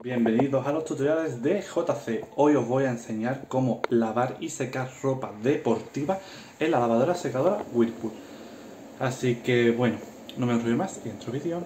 Bienvenidos a los tutoriales de JC. Hoy os voy a enseñar cómo lavar y secar ropa deportiva en la lavadora secadora Whirlpool. Así que bueno, no me enrollo más y entro vídeo.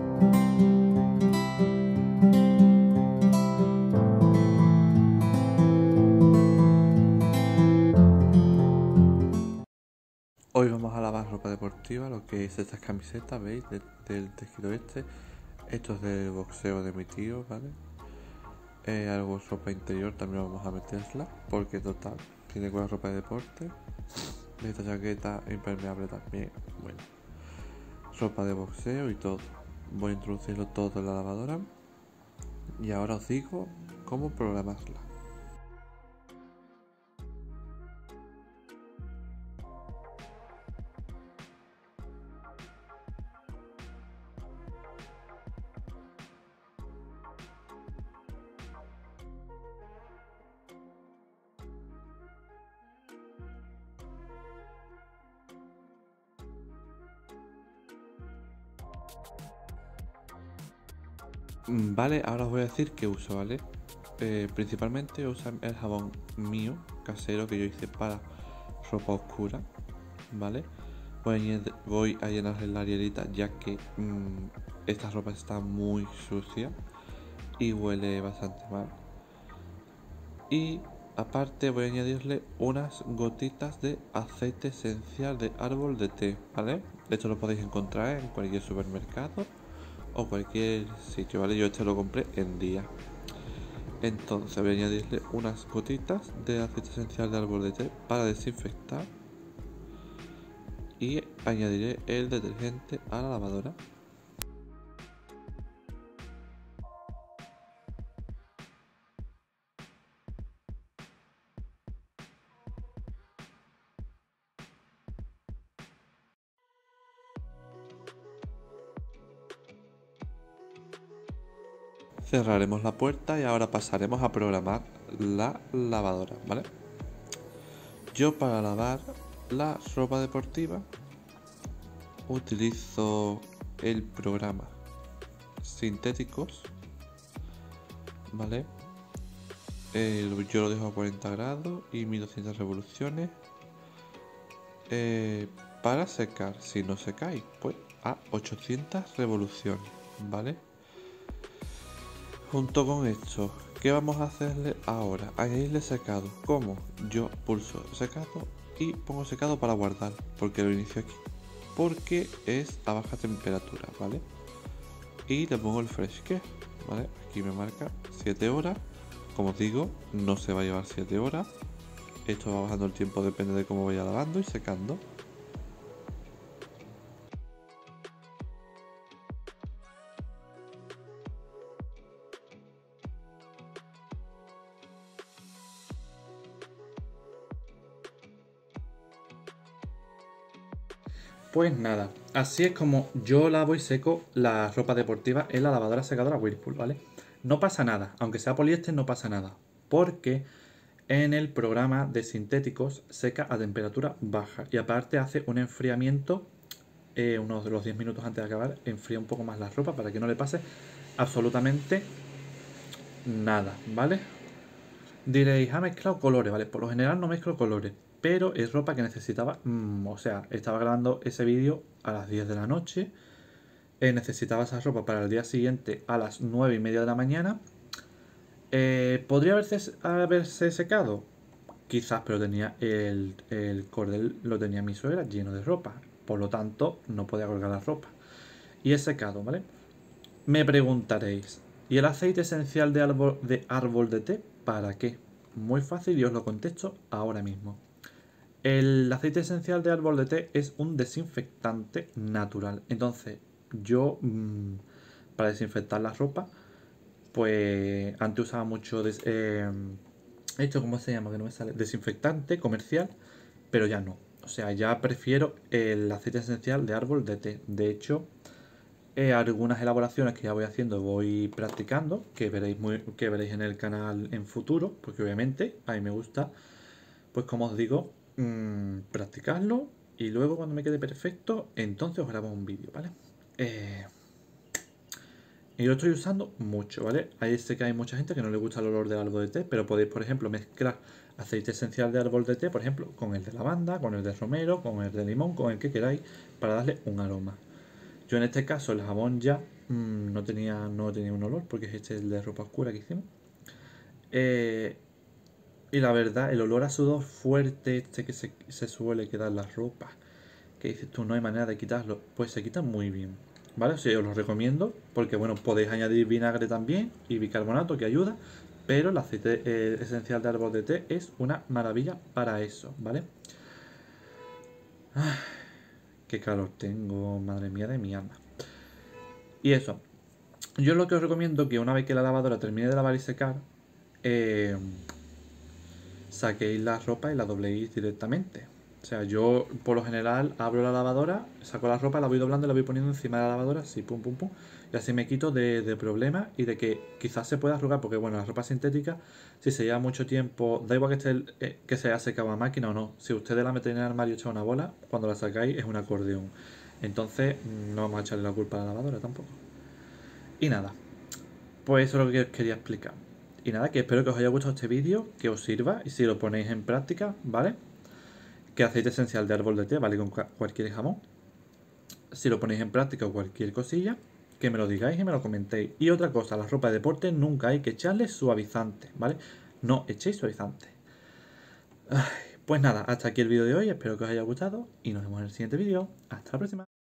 Hoy vamos a lavar ropa deportiva, lo que es estas camisetas, ¿veis? Del tejido este. Esto es del boxeo de mi tío, ¿vale? Algo de ropa interior también vamos a meterla, porque total, tiene con la ropa de deporte. Esta chaqueta impermeable también, bueno. Ropa de boxeo y todo. Voy a introducirlo todo en la lavadora. Y ahora os digo cómo programarla. Vale, ahora os voy a decir qué uso, ¿vale? Principalmente uso el jabón mío, casero, que yo hice para ropa oscura, ¿vale? Voy a llenarle la arielita ya que esta ropa está muy sucia y huele bastante mal. Y aparte voy a añadirle unas gotitas de aceite esencial de árbol de té, ¿vale? Esto lo podéis encontrar en cualquier supermercado o cualquier sitio, ¿vale? Yo este lo compré en Día. Entonces voy a añadirle unas gotitas de aceite esencial de árbol de té para desinfectar y añadiré el detergente a la lavadora. Cerraremos la puerta y ahora pasaremos a programar la lavadora, ¿vale? Yo para lavar la ropa deportiva utilizo el programa Sintéticos, ¿vale? Yo lo dejo a 40 grados y 1200 revoluciones. Para secar, si no secáis, pues a 800 revoluciones, ¿vale? Junto con esto, ¿qué vamos a hacerle ahora? Añadirle secado. ¿Cómo? Yo pulso secado y pongo secado para guardar, porque lo inicio aquí, porque es a baja temperatura, ¿vale? Y le pongo el fresh care, ¿vale? Aquí me marca 7 horas. Como os digo, no se va a llevar 7 horas. Esto va bajando el tiempo, depende de cómo vaya lavando y secando. Pues nada, así es como yo lavo y seco la ropa deportiva en la lavadora secadora Whirlpool, ¿vale? No pasa nada, aunque sea poliéster no pasa nada, porque en el programa de sintéticos seca a temperatura baja y aparte hace un enfriamiento, unos de los 10 minutos antes de acabar, enfría un poco más la ropa para que no le pase absolutamente nada, ¿vale? Diréis, ha mezclado colores, ¿vale? Por lo general no mezclo colores, pero es ropa que necesitaba, o sea, estaba grabando ese vídeo a las 10 de la noche, necesitaba esa ropa para el día siguiente a las 9:30 de la mañana. ¿Podría haberse secado? Quizás, pero tenía el cordel, lo tenía mi suegra lleno de ropa, por lo tanto no podía colgar la ropa. Y he secado, ¿vale? Me preguntaréis, ¿y el aceite esencial de árbol de té para qué? Muy fácil y os lo contesto ahora mismo. El aceite esencial de árbol de té es un desinfectante natural. Entonces, yo para desinfectar la ropa, pues antes usaba mucho esto, ¿cómo se llama? Que no me sale. Desinfectante comercial, pero ya no. O sea, ya prefiero el aceite esencial de árbol de té. De hecho, algunas elaboraciones que ya voy haciendo, voy practicando, que veréis en el canal en futuro, porque obviamente a mí me gusta, pues como os digo, practicarlo y luego cuando me quede perfecto, entonces os grabo un vídeo, ¿vale? Y yo estoy usando mucho, ¿vale? Ahí sé que hay mucha gente que no le gusta el olor del árbol de té, pero podéis, por ejemplo, mezclar aceite esencial de árbol de té, por ejemplo, con el de lavanda, con el de romero, con el de limón, con el que queráis, para darle un aroma. Yo en este caso el jabón ya no tenía un olor, porque es este el de ropa oscura que hicimos. Eh, y la verdad, el olor a sudor fuerte este que se suele quedar en las ropas, que dices tú, no hay manera de quitarlo, pues se quita muy bien. ¿Vale? O sea, os lo recomiendo porque, bueno, podéis añadir vinagre también y bicarbonato que ayuda, pero el aceite esencial de árbol de té es una maravilla para eso, ¿vale? Qué calor tengo, madre mía de mi alma. Y eso, yo lo que os recomiendo que una vez que la lavadora termine de lavar y secar, eh, saquéis la ropa y la dobléis directamente. O sea, yo por lo general abro la lavadora, saco la ropa, la voy doblando y la voy poniendo encima de la lavadora, así pum pum pum. Y así me quito de problemas y de que quizás se pueda arrugar, porque bueno, la ropa sintética, si se lleva mucho tiempo, da igual que, que se haya secado a máquina o no. Si ustedes la meten en el armario hecha una bola, cuando la sacáis es un acordeón. Entonces, no vamos a echarle la culpa a la lavadora tampoco. Y nada, pues eso es lo que os quería explicar. Y nada, que espero que os haya gustado este vídeo, que os sirva y si lo ponéis en práctica, ¿vale? Que aceite esencial de árbol de té, ¿vale? Con cualquier jamón. Si lo ponéis en práctica o cualquier cosilla, que me lo digáis y me lo comentéis. Y otra cosa, la ropa de deporte nunca hay que echarle suavizante, ¿vale? No echéis suavizante. Pues nada, hasta aquí el vídeo de hoy, espero que os haya gustado y nos vemos en el siguiente vídeo. Hasta la próxima.